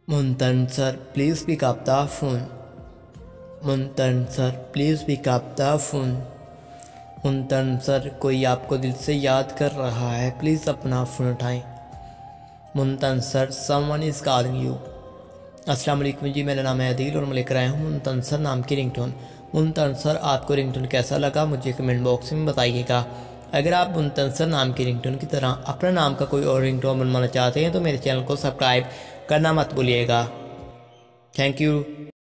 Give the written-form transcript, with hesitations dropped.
मुमतन sir please pick up the phone. मुमतन sir please pick up the phone. मुमतन sir कोई आपको दिल से याद कर रहा है, प्लीज़ अपना फ़ोन उठाएं। मुमतन sir someone is calling you. अस्सलाम वालेकुम जी, मेरा नाम है अदील और मैं लेकर आया हूँ मुमतन सर नाम की रिंगटोन। मुमतन सर आपको रिंगटोन कैसा लगा मुझे कमेंट बॉक्स में बताइएगा। अगर आप मुमतन सर नाम की रिंगटोन की तरह अपना नाम का कोई और रिंगटोन बनवाना चाहते हैं तो मेरे चैनल को सब्सक्राइब करना मत भूलिएगा। Thank you.